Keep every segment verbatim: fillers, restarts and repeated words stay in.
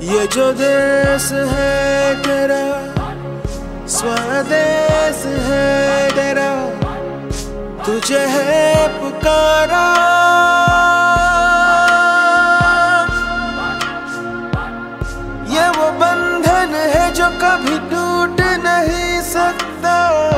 ये जो देश है तेरा, स्वदेश है तेरा, तुझे है पुकारा। ये वो बंधन है जो कभी टूट नहीं सकता।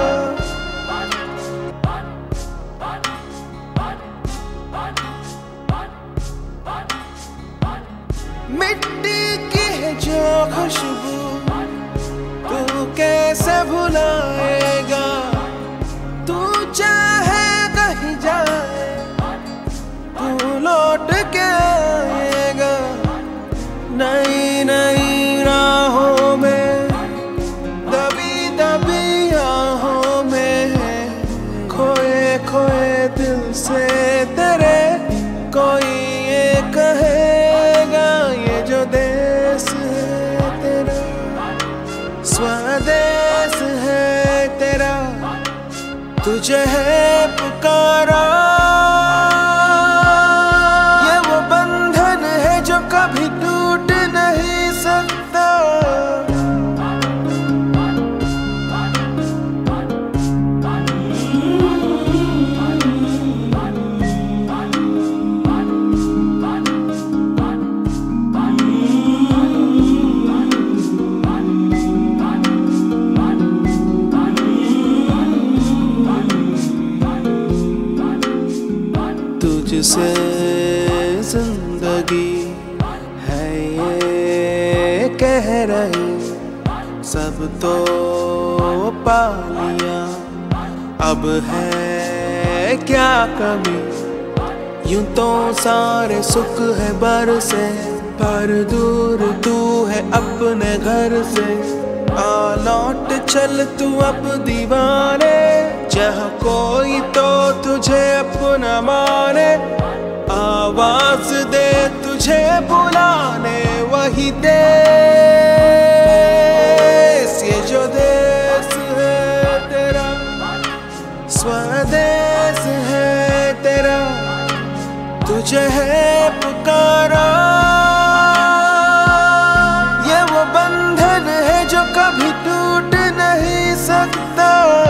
मिट्टी की है जो खुशबू तू कैसे भुलाएगा। तू चाहे कहीं जाए तू लौट के आएगा। नई नई राहों में दबी दबी आहों में खोए खोए दिल से तेरे कोई ये कहेगा। ये जो देश है तेरा, स्वदेश है तेरा, तुझे है पुकारा। ये वो बंधन है जो कभी टूट नहीं सकता। तुझसे जिंदगी है ये कह रही, सब तो पा लिया, अब है क्या कमी। यूं तो सारे सुख है बरसे, पर दूर तू है अपने घर से। आ लौट चल तू अब दीवाने, जहाँ कोई तो तुझे अपना माने। आवाज दे तुझे बुलाने वही देश। ये जो देश है तेरा, स्वदेश है तेरा, तुझे है पुकारा। ये वो बंधन है जो कभी टूट नहीं सकता।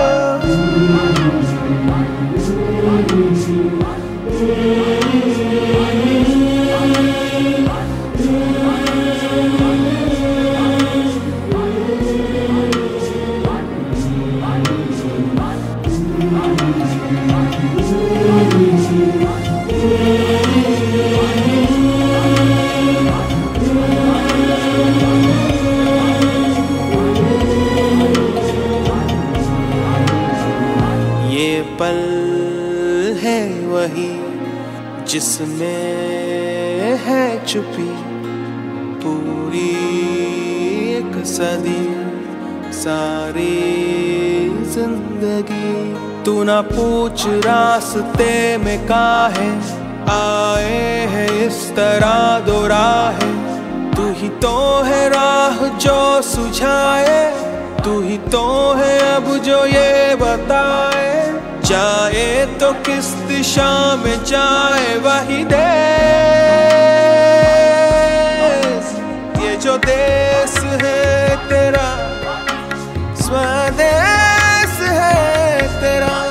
ये पल है वही जिसमें है छुपी पूरी एक सदी सारी जिंदगी। तू ना पूछ रास्ते में काहे आए है इस तरह दो राहें। तू ही तो है राह जो सुझाए, तू ही तो है अब जो ये बताए। जाए तो किस दिशा में जाए वही देश। ये जो देश है तेरा, स्वदेश है तेरा।